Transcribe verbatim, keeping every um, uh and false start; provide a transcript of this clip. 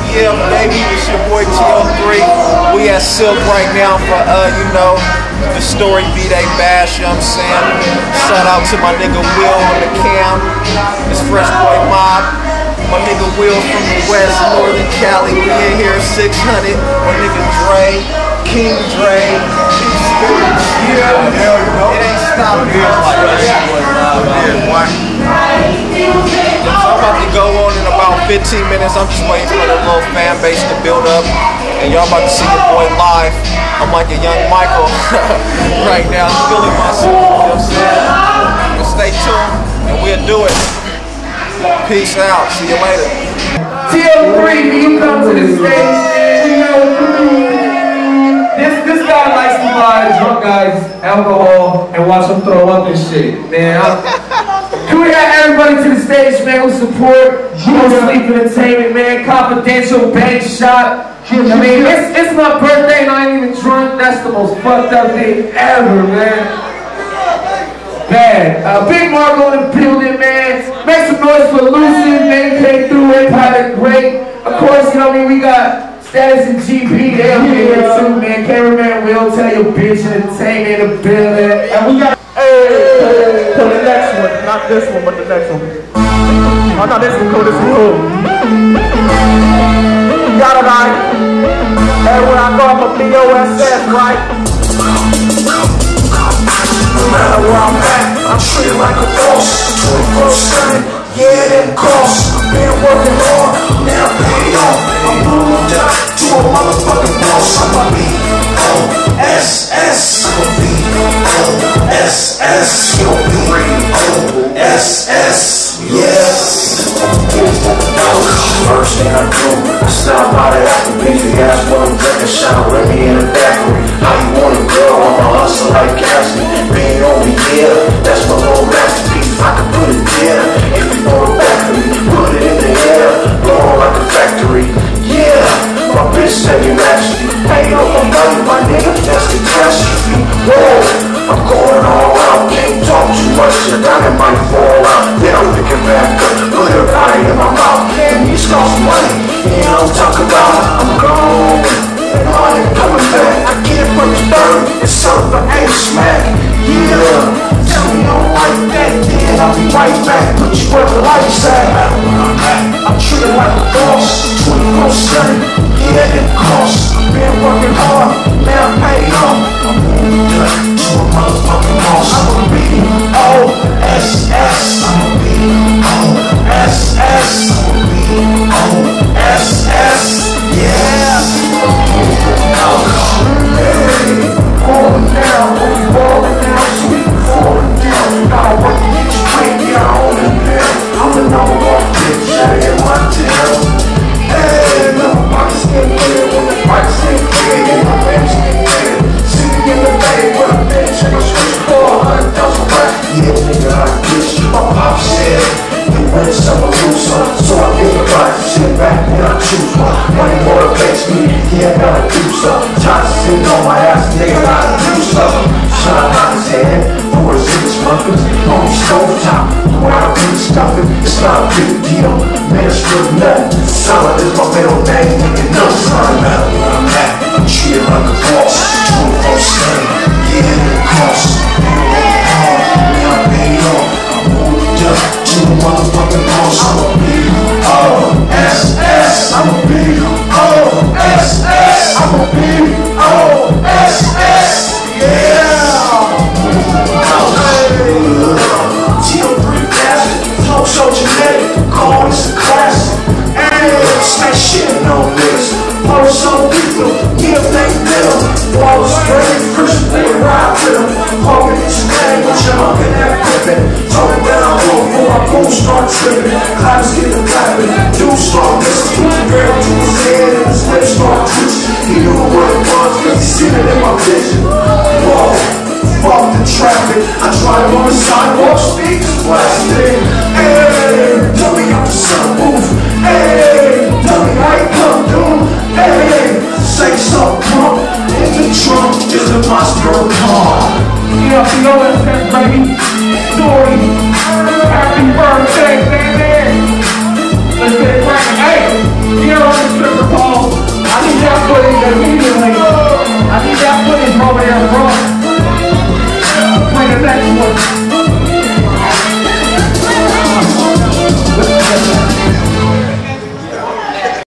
Yeah, baby, it's your boy T O three. We at Silk right now for, uh, you know, the Story B-Day Bash, you know what I'm saying? Shout out to my nigga Will on the cam. It's Fresh Boy Mob. My nigga Will from the West, Northern Cali. We in here six hundred. My nigga Dre, King Dre. Yeah, hell, you know. It ain't stopping. I'm about to go on in about fifteen minutes. I'm just waiting for the little fan base to build up. And y'all about to see your boy live. I'm like a young Michael right now, feeling myself. You know what I'm saying? But stay tuned and we'll do it. Peace out. See you later. T O three, when you come to the stage, you know, this, this guy likes to buy drunk guys alcohol and watch them throw up and shit. Man, I'm, can we have everybody to the stage, man, who support No Sleep Entertainment, man, Confidential, Bank Shot. I mean, it's, it's my birthday and I ain't even drunk. That's the most fucked up thing ever, man. Bad. Uh, Big Marco in the building, man. Make some noise for Lucid, man. Came through, Empire Great. Of course, you know what I mean, we got Status and G P. They'll be here too, man. Cameraman Will, tell your bitch entertainment in the building. And we got, hey, so the next one. Not this one, but the next one. Oh, no, this one cool, this one cool. Got it, right? Hey, when I go up a B O S S, right? No matter where I'm at, I'm treated like a boss. twenty-four seven, yeah, them costs. I've been working hard, now I'm paid off. I'm moved up to a motherfucking boss. I'm a B O S S. I'm a B O S S. Yo, B O S S. Yes. First thing I do, I stop by the Apple Beefy, ask what I'm drinking, shout, let me in the bakery. How you want it, girl? I'm a hustler like Cassie. Being on me, yeah, that's my little masterpiece. I can put it there, if you want it back to me, put it in the air, blowing like a factory. Yeah, my bitch said you nasty. Ain't no one money, my nigga, that's catastrophe. Whoa, I'm going all out, can't talk too much, your diamond might fall out. Then I'm picking back up, put a body in my mouth. And these cost money, you know I'm talking about. I'm gone, and I ain't coming back. I get it from the third, it's something for ain't smack. Yeah, tell me you don't like that, then I'll be right back. Put you where the lights at. I'm treated like a boss, twenty-four seven, yeah, it costs. Been working hard, now I'm paid off. I'm moved up to a motherfucking boss. I'm a B O S S. I'm a B O S S. I'm a B O S S. Yeah. Hey, falling down, when we falling down, sweet falling down. Now I work to get you straight, yeah, I own it now. I'm the number one bitch in my town. Hey, no, I can stay clear when the price ain't clear, and my rams ain't clear. Sitting in the bay with a bitch and a switch for a hundred thousand racks. Yeah, nigga, I get you. My pop said, you win some or lose some, so I think about it, sit back and I choose one. Money motivates me, yeah, I gotta do something. Time to sit on my ass, nigga, I gotta do something. Shine out his head, for his six muffins, on the stove top. When I do stuffing, it's not a big deal. Man, it's really nothing. Solid is my middle name, nigga, no son. No matter where I'm at, I'm treated like a boss. twenty-four seven, yeah, it costs. Been working hard, now I'm paid off. I'm moved up to a motherfucking boss. I'm a B O S S. I'm a B O S S. I'm a B O S S. Yeah. T O three bastard, flow so genetic, call this a classic. Hey, smash shit on this. Flow so lethal, yeah, thank them. Fall straight, first thing ride with them. Hoping it's your name, but you're hugging that pippin'. Talking down low before my boom start tripping. Clouds get the clapping, do strong, this is put the girl to his head and his lips start twitching. He knew what it was, cause he seen it in my vision. Whoa. Fuck the traffic, I drive on the sidewalk, speakers blasting. Hey, tell me I'm the sunroof. Hey, tell me how you come through. Hey, say something drunk. In the trunk is a monster car. Yeah, B O S S, baby. Story. Happy birthday.